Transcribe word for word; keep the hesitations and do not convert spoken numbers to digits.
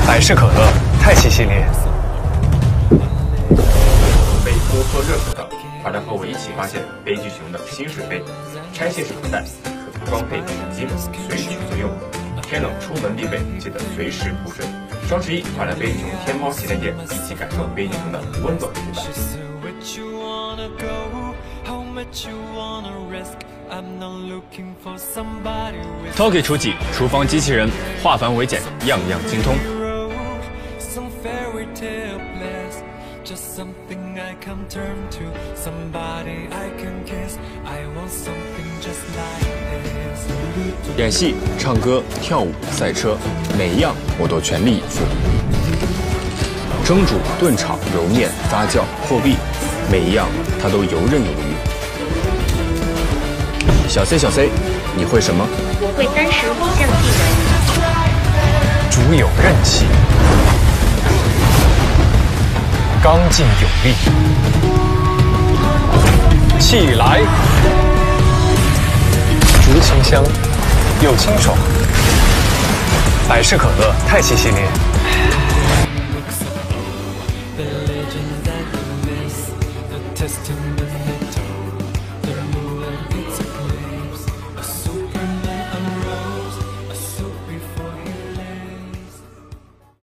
百事可乐泰系系列。 被多喝热水的，快来和我一起发现杯具熊的新水杯，拆卸式口袋，可装配基本随取随用。天冷出门必备，记得随时补水。双十一，快来杯具熊天猫旗舰店，一起感受杯具熊的温暖陪伴。 Toki 出击，厨房机器人，化繁为简，样样精通。演戏、唱歌、跳舞、赛车，每一样我都全力以赴。蒸煮、炖炒、揉面、发酵、破壁，每一样他都游刃有余。小 C 小 C， 你会什么？ 我会单手五项技能： 主有韧气，刚劲有力，气来，竹清香又清爽。百事可乐泰系系列。 The legends and the myths, the testimonies.